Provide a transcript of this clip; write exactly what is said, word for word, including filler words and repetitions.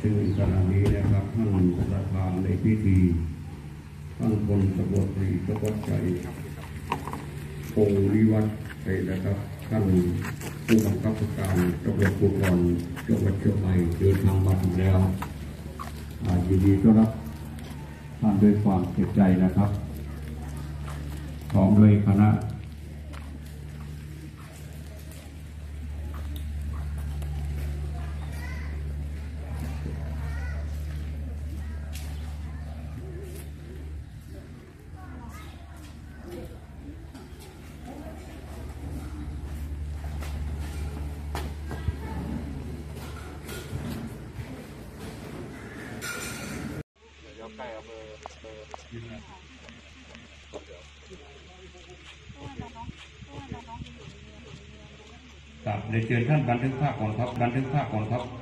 ซึ่งขณะนี้นะครับท่านประธานในพิธีท่านพลตำรวจตรีธวัชชัยพงศ์วิวัฒน์นะครับท่านผู้บังคับการตำรวจภูธรจังหวัดเชียงใหม่เดินทางมาถึงแล้วยินดีต้อนรับท่านด้วยความเสียใจนะครับพร้อมด้วยคณะครับเดี๋ยวเชิญท่านบันทึกภาพก่อนครับบันทึกภาพก่อนครับ